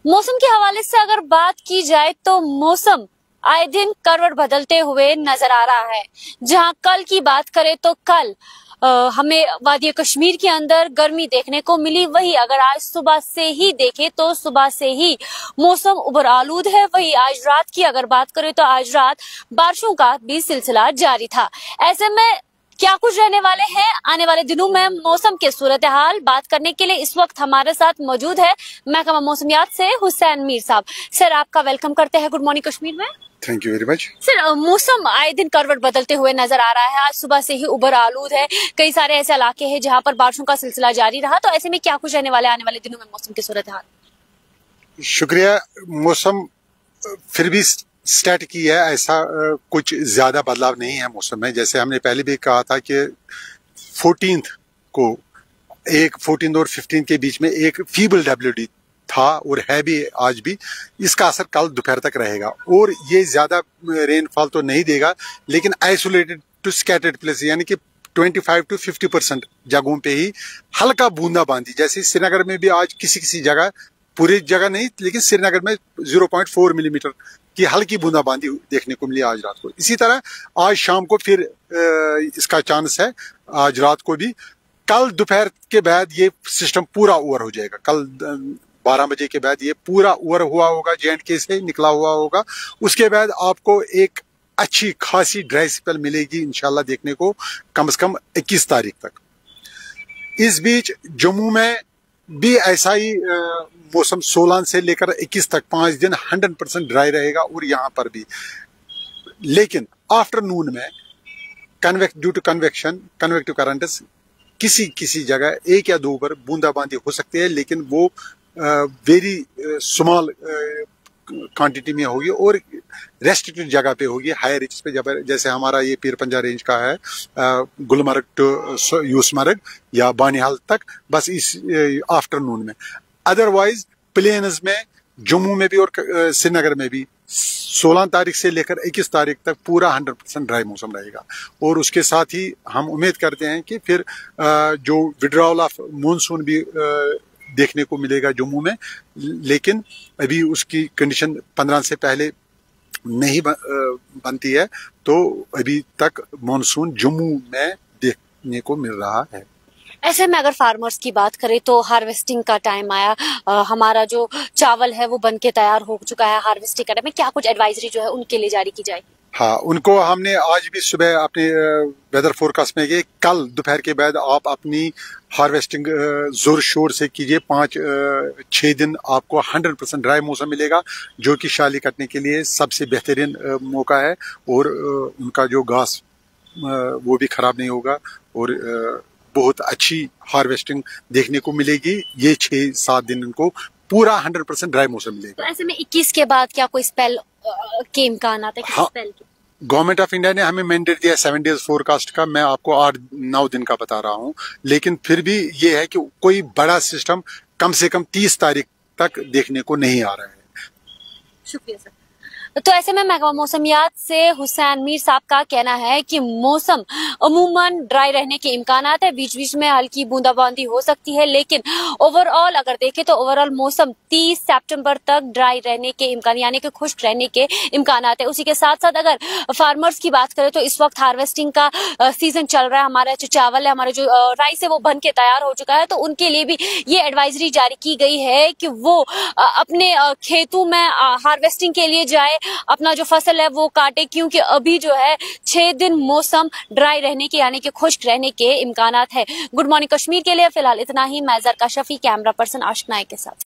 मौसम के हवाले से अगर बात की जाए तो मौसम आए दिन करवट बदलते हुए नजर आ रहा है। जहां कल की बात करें तो कल हमें वादी कश्मीर के अंदर गर्मी देखने को मिली, वही अगर आज सुबह से ही देखें तो सुबह से ही मौसम उबर आलूद है। वही आज रात की अगर बात करें तो आज रात बारिशों का भी सिलसिला जारी था। ऐसे में क्या कुछ रहने वाले हैं आने वाले दिनों में मौसम के सूरत हाल बात करने के लिए इस वक्त हमारे साथ मौजूद है महकमा मौसमियात से हुसैन मीर साहब। सर, आपका वेलकम करते हैं गुड मॉर्निंग कश्मीर में। Thank you very much. Sir, मौसम आए दिन करवट बदलते हुए नजर आ रहा है। आज सुबह से ही उबर आलूद है, कई सारे ऐसे इलाके हैं जहां पर बारिशों का सिलसिला जारी रहा, तो ऐसे में क्या कुछ रहने वाले आने वाले दिनों में मौसम की सूरत हाल? शुक्रिया। मौसम फिर भी स्टैटिक ही है, ऐसा कुछ ज्यादा बदलाव नहीं है मौसम में। जैसे हमने पहले भी कहा था कि 14th को 14 और 15 के बीच में एक फीबल WD था और है भी आज भी। इसका असर कल दोपहर तक रहेगा और ये ज्यादा रेनफॉल तो नहीं देगा, लेकिन आइसोलेटेड टू स्कैटर्ड प्लेस यानी कि 25 to 50% जगहों पे ही हल्का बूंदाबांदी, जैसे श्रीनगर में भी आज किसी जगह, पूरी जगह नहीं लेकिन श्रीनगर में 0.4 मिलीमीटर की हल्की बूंदाबांदी देखने को मिली आज रात को। इसी तरह आज शाम को फिर इसका चांस है, आज रात को भी। कल दोपहर के बाद ये सिस्टम पूरा ओवर हो जाएगा। कल 12 बजे के बाद ये पूरा ओवर हुआ होगा, J&K से निकला हुआ होगा। उसके बाद आपको एक अच्छी खासी ड्राई स्पेल मिलेगी इंशाल्लाह देखने को, कम से कम 21 तारीख तक। इस बीच जम्मू में भी ऐसा ही मौसम 16 से लेकर 21 तक 5 दिन 100% ड्राई रहेगा और यहाँ पर भी। लेकिन आफ्टरनून में ड्यू टू कन्वेक्टिव करंट्स किसी जगह 1 या 2 बार बूंदाबांदी हो सकती है, लेकिन वो वेरी स्मॉल क्वांटिटी में होगी और रेस्ट्रिक्टेड जगह पे होगी, हाई रिच पे, जैसे हमारा ये पीर पंजा रेंज का है, गुलमर्ग टू यूसमर्ग या बानिहाल तक, बस इस आफ्टरनून में। अदरवाइज प्लेन्स में जम्मू में भी और श्रीनगर में भी 16 तारीख से लेकर 21 तारीख तक पूरा 100% ड्राई मौसम रहेगा। और उसके साथ ही हम उम्मीद करते हैं कि फिर जो विड्रॉल ऑफ मानसून भी देखने को मिलेगा जम्मू में, लेकिन अभी उसकी कंडीशन 15 से पहले नहीं बनती है, तो अभी तक मानसून जम्मू में देखने को मिल रहा है। ऐसे में अगर फार्मर्स की बात करें तो हार्वेस्टिंग का टाइम आया, हमारा जो चावल है वो बन के तैयार हो चुका है। हार्वेस्टिंग करने में क्या कुछ एडवाइजरी जो है उनके लिए जारी की जाए? हाँ, उनको हमने आज भी सुबह अपने वेदर फोरकास्ट में कि कल दोपहर के बाद आप अपनी हार्वेस्टिंग जोर शोर से कीजिए। 5-6 दिन आपको 100% ड्राई मौसम मिलेगा, जो कि शाली कटने के लिए सबसे बेहतरीन मौका है। और उनका जो घास वो भी खराब नहीं होगा और बहुत अच्छी हार्वेस्टिंग देखने को मिलेगी। ये 6-7 दिन इनको पूरा 100% ड्राई मौसम मिलेगा। तो ऐसे में 21 के बाद क्या कोई स्पेल के इम्कान आता है? हाँ, गवर्नमेंट ऑफ इंडिया ने हमें मैंडेट दिया 7 डेज फोरकास्ट का। मैं आपको 8-9 दिन का बता रहा हूँ, लेकिन फिर भी ये है कि कोई बड़ा सिस्टम कम से कम 30 तारीख तक देखने को नहीं आ रहा है। शुक्रिया सर। तो ऐसे में महकमा मौसमियात से हुसैन मीर साहब का कहना है कि मौसम अमूमन ड्राई रहने के इम्कानात है, बीच बीच में हल्की बूंदाबांदी हो सकती है, लेकिन ओवरऑल अगर देखें तो ओवरऑल मौसम 30 सितंबर तक ड्राई रहने के इम्कान यानी कि खुश्क रहने के इम्कानात है। उसी के साथ साथ अगर फार्मर्स की बात करें तो इस वक्त हार्वेस्टिंग का सीजन चल रहा है। हमारा जो चावल है, हमारा जो राइस है वो बन के तैयार हो चुका है, तो उनके लिए भी ये एडवाइजरी जारी की गई है कि वो अपने खेतों में हार्वेस्टिंग के लिए जाए, अपना जो फसल है वो काटे, क्योंकि अभी जो है 6 दिन मौसम ड्राई रहने के यानी कि खुश्क रहने के इम्कानात है। गुड मॉर्निंग कश्मीर के लिए फिलहाल इतना ही। मैं जरका शफी, कैमरा पर्सन आशिक नायक के साथ।